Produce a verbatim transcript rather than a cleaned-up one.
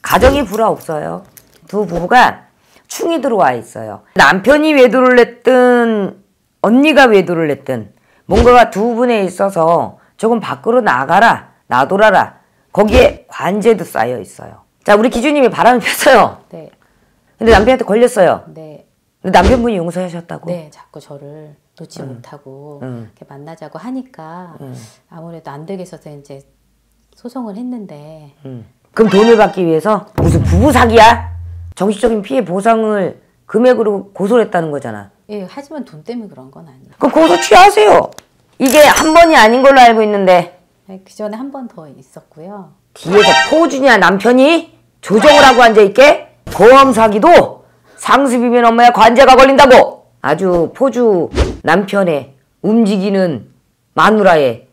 가정이 불화 없어요. 두 부부가 충이 들어와 있어요. 남편이 외도를 냈든 언니가 외도를 냈든 뭔가가 두 분에 있어서 조금 밖으로 나가라, 나돌아라. 거기에 관제도 쌓여 있어요. 자, 우리 기주님이 바람을 폈어요. 네. 근데 남편한테 걸렸어요. 네. 근데 남편분이 용서하셨다고? 네, 자꾸 저를 놓지 음. 못하고 음. 이렇게 만나자고 하니까 음. 아무래도 안 되겠어서 이제 소송을 했는데. 음. 그럼 돈을 받기 위해서 무슨 부부 사기야? 정신적인 피해 보상을 금액으로 고소를 했다는 거잖아. 예, 하지만 돈 때문에 그런 건 아니에요. 그럼 고소 취하세요. 이게 한 번이 아닌 걸로 알고 있는데. 그 전에 한 번 더 있었고요. 뒤에서 포준이야 남편이 조정을 하고 앉아있게? 고험 사기도 상습이면 엄마야 관제가 걸린다고. 아주 포주 남편의 움직이는 마누라의